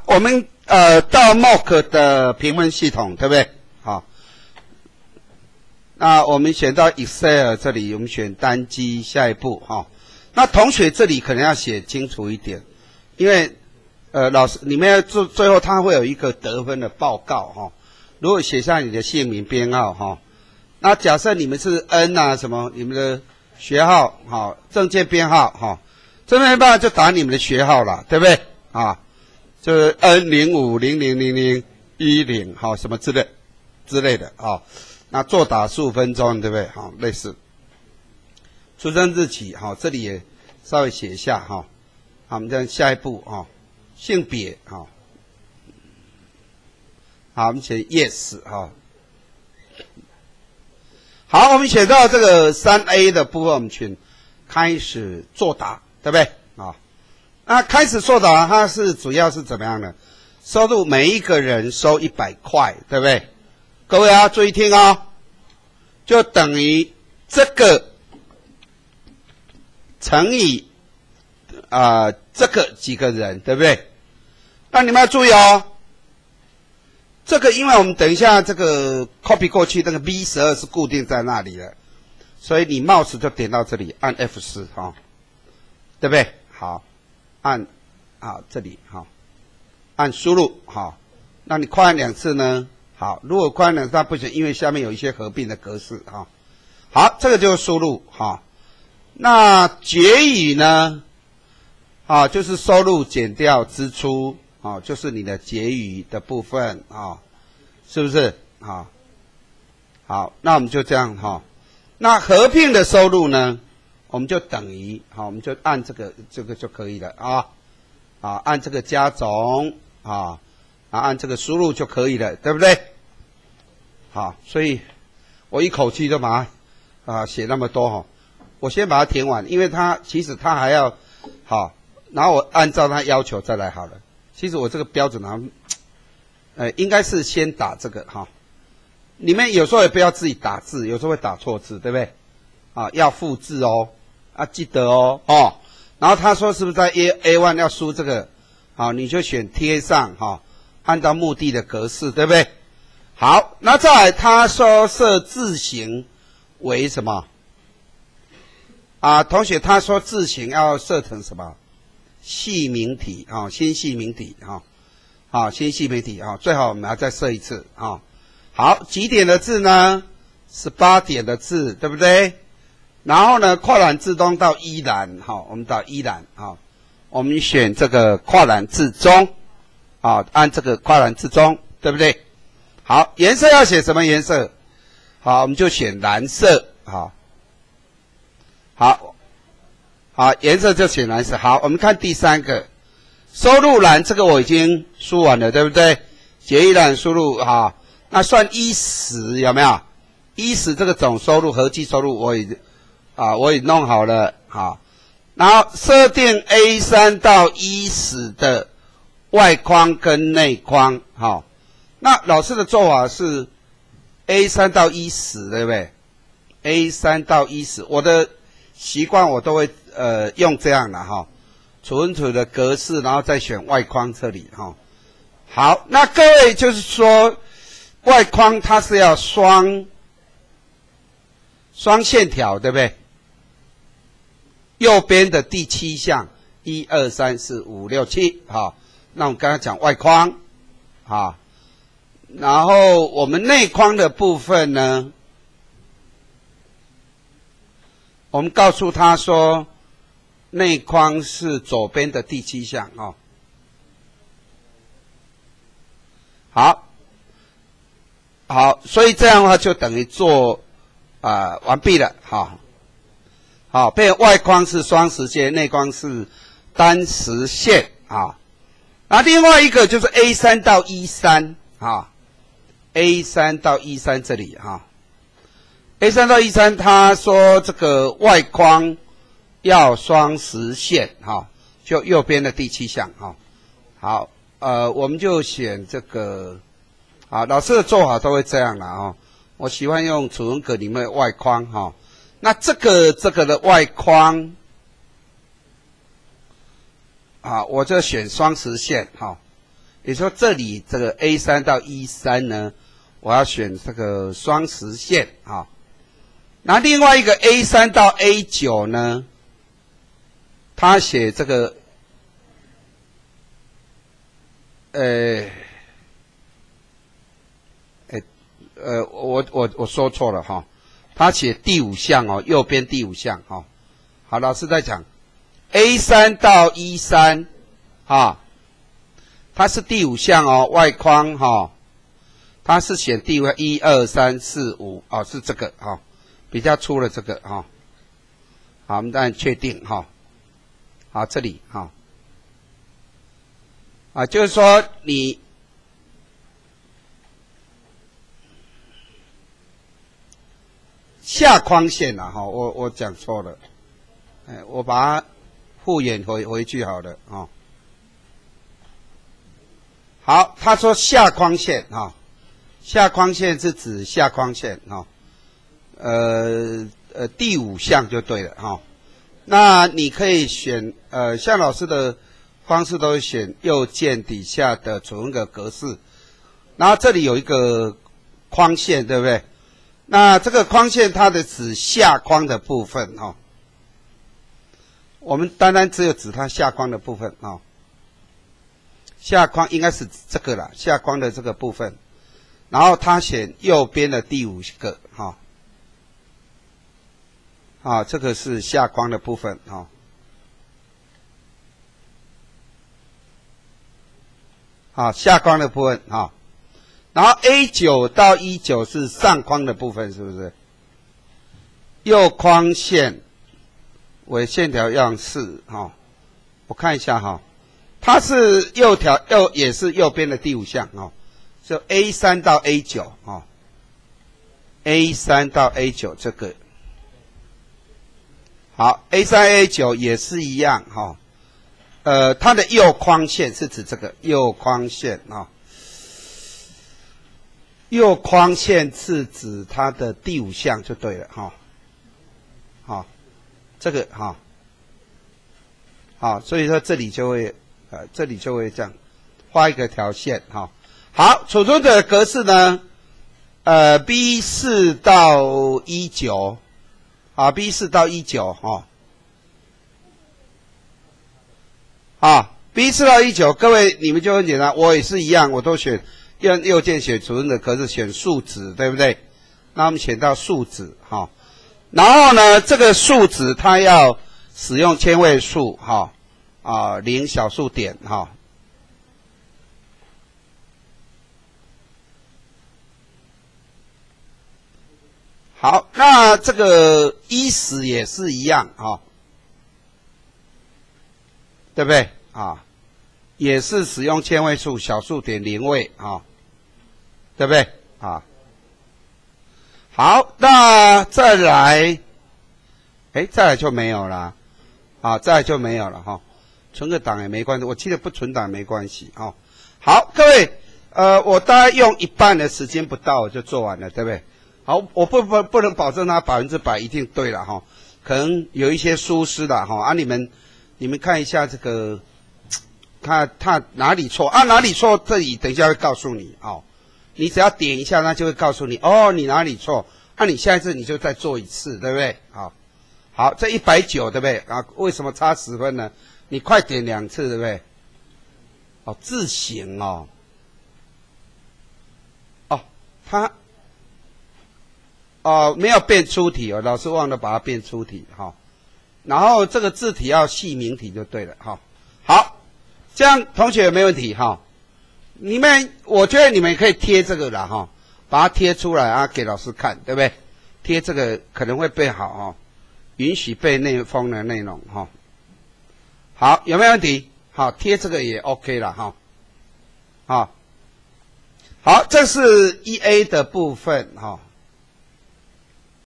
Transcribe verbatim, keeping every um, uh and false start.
我们呃到 M O C 的评分系统，对不对？好，那我们选到 Excel 这里，我们选单机，下一步哈。那同学这里可能要写清楚一点，因为呃老师你们要最最后他会有一个得分的报告哈。如果写下你的姓名编号哈，那假设你们是 N 啊什么，你们的学号哈，证件编号哈，证件编号就打你们的学号了，对不对啊？就是 N 零五零零零零一零好什么之类之类的啊。那作答十五分钟，对不对？好，类似。出生日期，好，这里也稍微写一下哈。好，我们再下一步哈，性别，哈。好，我们写 yes 哈。好，我们写到这个三 A 的部分，我们请开始作答，对不对？啊，那开始作答，它是主要是怎么样呢？收入每一个人收一百块，对不对？各位啊，注意听哦，就等于这个乘以啊、呃、这个几个人，对不对？那你们要注意哦，这个因为我们等一下这个 copy 过去，那个 B 十二是固定在那里的，所以你 mouse 就点到这里，按 F 四 哈、哦，对不对？好，按好这里好、哦，按输入好、哦，那你快按两次呢？好，如果快按两次它不行，因为下面有一些合并的格式哈、哦。好，这个就是输入哈、哦。那结语呢？啊，就是收入减掉支出，啊，就是你的结余的部分啊，是不是？啊，好，那我们就这样哈、啊。那合并的收入呢，我们就等于，好，我们就按这个这个就可以了啊，啊，按这个加总啊，啊，按这个输入就可以了，对不对？好，所以我一口气就把它啊写那么多哈、啊，我先把它填完，因为它其实它还要好。啊然后我按照他要求再来好了。其实我这个标准啊，呃，应该是先打这个哈。你们有时候也不要自己打字，有时候会打错字，对不对？啊，要复制哦，啊，记得哦，哦。然后他说是不是在 A A one 要输这个？好，你就选贴上哈，按照目的的格式，对不对？好，那再来他说设字形为什么？啊，同学他说字形要设成什么？细明体啊，新细明体啊，啊，新细明体啊，最好我们要再设一次啊。好，几点的字呢？十八点的字，对不对？然后呢，跨栏自动到一栏，好，我们到一栏啊，我们选这个跨栏至中啊，按这个跨栏至中，对不对？好，颜色要写什么颜色？好，我们就选蓝色，好，好。好，颜色就选蓝色。好，我们看第三个，收入栏这个我已经输完了，对不对？结余栏输入哈，那算一十有没有？一十这个总收入合计收入我已啊我已弄好了哈。然后设定 A 三 到一十的外框跟内框哈。那老师的做法是 A 三 到一十，对不对 ？A 三 到一十，我的习惯我都会。呃，用这样的哈，存储的格式，然后再选外框这里哈。好，那各位就是说，外框它是要双双线条，对不对？右边的第七项，一二三四五六七，哈。那我们刚才讲外框，啊，然后我们内框的部分呢，我们告诉他说。内框是左边的第七项哦。好，好，所以这样的话就等于做啊、呃、完毕了哈。好，变外框是双实线，内框是单实线啊。那另外一个就是 A 三 到 E 三 啊 ，A 三 到 E 三 这里哈 ，A 三 到 E 三，他说这个外框。要双实线哈，就右边的第七项哈。好，呃，我们就选这个，啊，老师的做法都会这样啦哈。我喜欢用储存格里面的外框哈。那这个这个的外框，啊，我就选双实线哈。 也就是说这里这个 A 三 到 E 三 呢，我要选这个双实线啊。那另外一个 A 三 到 A 九 呢，他写这个，呃，呃，呃，我我我说错了哈，他写第五项哦，右边第五项哈。好，老师在讲 A 三 到 E 三 啊，它是第五项哦，外框哈，它是选第五一二三四五哦，是这个哈。比较粗的这个哈，好，我们当然确定哈，好，这里哈，啊，就是说你下框线了哈，我我讲错了，哎，我把它复原回回去好了啊。好，他说下框线哈，下框线是指下框线哈。呃呃，第五项就对了哈、哦。那你可以选呃，像老师的方式都是选右键底下的存个格式，然后这里有一个框线，对不对？那这个框线它的指下框的部分哈、哦，我们单单只有指它下框的部分啊、哦。下框应该是这个啦，下框的这个部分，然后他选右边的第五个哈。哦啊，这个是下框的部分啊。啊，下框的部分啊。然后 A 九 到 E 九 是上框的部分，是不是？右框线为线条样式哈，我看一下哈，它是右条右也是右边的第五项啊，就 A 三 到 A 九 啊 ，A 三 到 A 九 这个。好 ，A 三 A 九 也是一样哈、哦，呃，它的右框线是指这个右框线啊、哦，右框线是指它的第五项就对了哈、哦，好、哦，这个哈，好、哦，所以说这里就会呃，这里就会这样画一个条线哈、哦。好，储存的格式呢，呃 ，B 四 到 E 九。啊 ，B 四 到 E 九 哈，啊 ，B 四 到 E 九，各位你们就很简单，我也是一样，我都选用右键选储存的格式，选数值，对不对？那我们选到数值哈，然后呢，这个数值它要使用千位数哈，啊，零小数点哈。好，那这个一十也是一样啊、哦，对不对啊？也是使用千位数小数点零位啊、哦，对不对啊？好，那再来，哎，再来就没有了，啊，再来就没有了哈、哦，存个档也没关系，我记得不存档没关系啊、哦。好，各位，呃，我大概用一半的时间不到我就做完了，对不对？好，我不不不能保证它百分之百一定对了哈，可能有一些疏失的哈啊，你们你们看一下这个，看它哪里错啊，哪里错，这里等一下会告诉你哦，你只要点一下，它就会告诉你哦，你哪里错，那、啊、你下一次你就再做一次，对不对？好，好，这一百九对不对啊？为什么差十分呢？你快点两次对不对？哦，字形哦，哦，它。哦，没有变粗体哦，老师忘了把它变粗体哈、哦。然后这个字体要细明体就对了哈、哦。好，这样同学有没有问题哈、哦？你们，我觉得你们可以贴这个了哈、哦，把它贴出来啊，给老师看，对不对？贴这个可能会背好哈、哦，允许背内封的内容哈、哦。好，有没有问题？好，贴这个也 OK 了哈。好、哦，好，这是一 A 的部分哈。哦